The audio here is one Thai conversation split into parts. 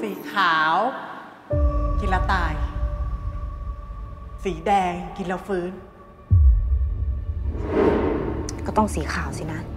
สีขาวกินแล้วตายสีแดงกินแล้วฟื้นก็ต้องสีขาวสินะ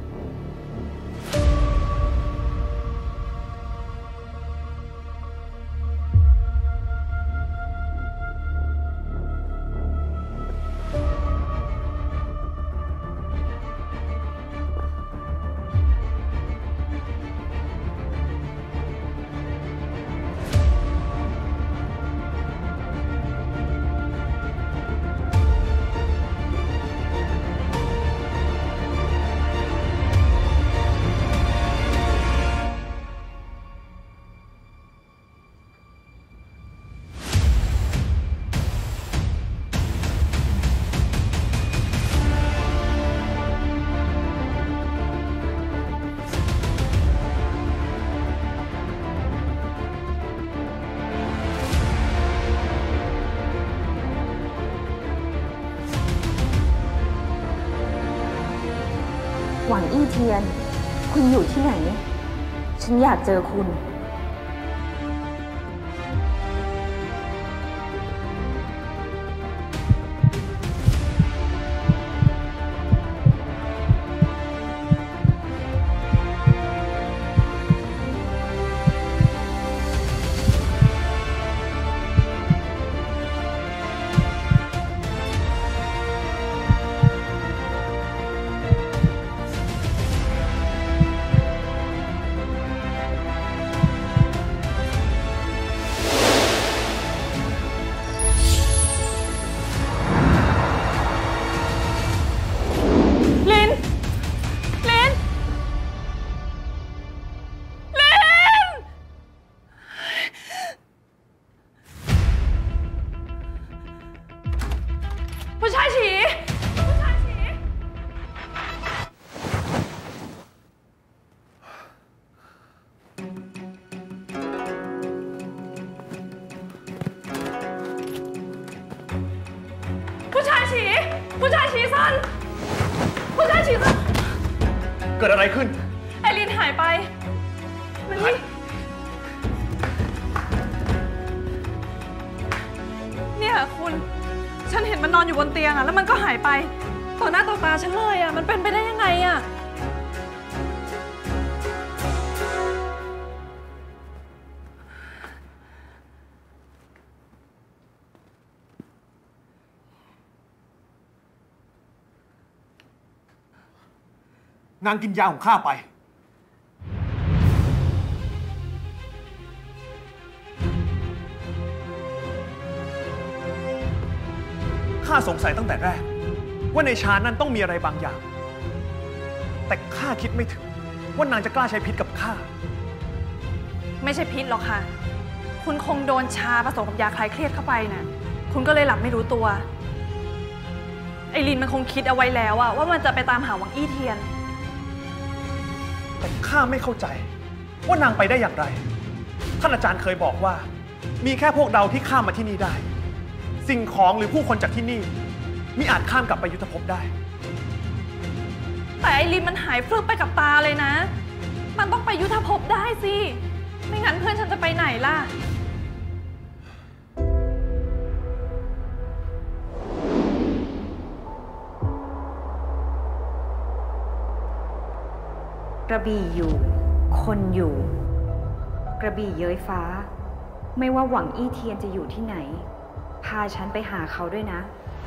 หวังอี้เทียนคุณอยู่ที่ไหนฉันอยากเจอคุณผู้ชายฉีผู้ชายฉีผู้ชายฉีผู้ชายฉีซันผู้ชายฉีซันเกิดอะไรขึ้นไอรินหายไปมันนี่เนี่ยคุณฉันเห็นมันนอนอยู่บนเตียงอะแล้วมันก็หายไปต่อหน้าต่อตาฉันเลยอะมันเป็นไปได้ยังไงอะนางกินยาของข้าไปข้าสงสัยตั้งแต่แรกว่าในชานั้นต้องมีอะไรบางอย่างแต่ข้าคิดไม่ถึงว่านางจะกล้าใช้พิษกับข้าไม่ใช่พิษหรอกค่ะคุณคงโดนชาผสมกับยาคลายเครียดเข้าไปน่ะคุณก็เลยหลับไม่รู้ตัวไอรินมันคงคิดเอาไว้แล้วอะว่ามันจะไปตามหาหวังอี้เทียนแต่ข้าไม่เข้าใจว่านางไปได้อย่างไรท่านอาจารย์เคยบอกว่ามีแค่พวกเราที่ข้ามมาที่นี่ได้สิ่งของหรือผู้คนจากที่นี่มิอาจข้ามกลับไปยุทธภพได้แต่ไอรินมันหายฟลึบไปกับตาเลยนะมันต้องไปยุทธภพได้สิไม่งั้นเพื่อนฉันจะไปไหนล่ะกระบี่อยู่คนอยู่กระบี่เย้ยฟ้าไม่ว่าหวังอี้เทียนจะอยู่ที่ไหนพาฉันไปหาเขาด้วยนะ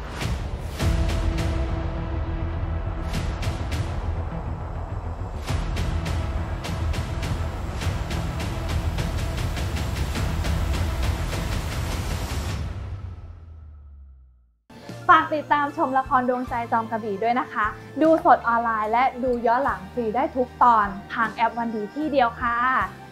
ฝากติดตามชมละครดวงใจจอมกระบี่ด้วยนะคะ ดูสดออนไลน์และดูย้อนหลังฟรีได้ทุกตอนทางแอปวันดีที่เดียวค่ะ